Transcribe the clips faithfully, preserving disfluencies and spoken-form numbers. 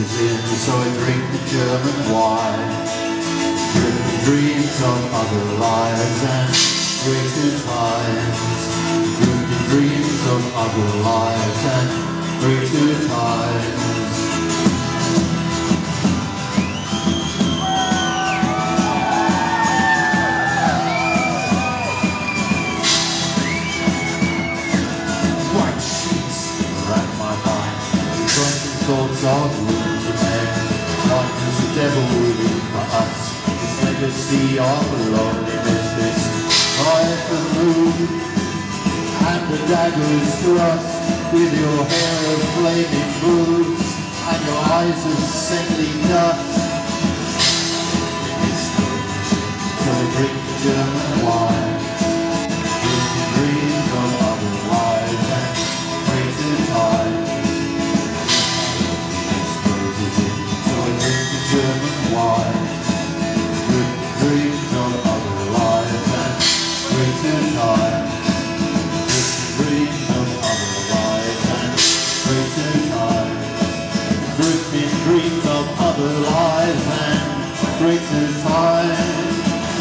closes in, so I drink the German wine. Drifting dreams of other lives and greater times. Drifting dreams of other lives and greater times. White sheets around my mind, drunken thoughts of rooms of men. What does the devil leave for us? This legacy of loneliness, this life of mood. And the daggers thrust with your hair of flaming blues and your eyes of saintly dust. It's good, so I drink the German wine. Drifting dreams of other lives and greater times. It's closes in, so I drink the German wine. Drifting dreams of other lives and greater times. Dreams of other lives and greater times. Drifting dreams of other lives and greater times.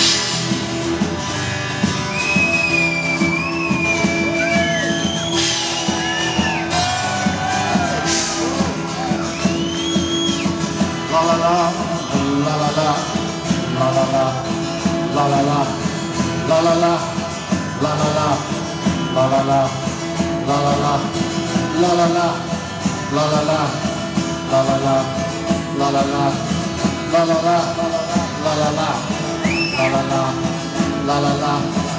La la la, la la la, la la la, la la la, la la la, la la la. La la la, la la la, la la la, la la la, la la la, la la la, la la la, la la la, la la la, la la la.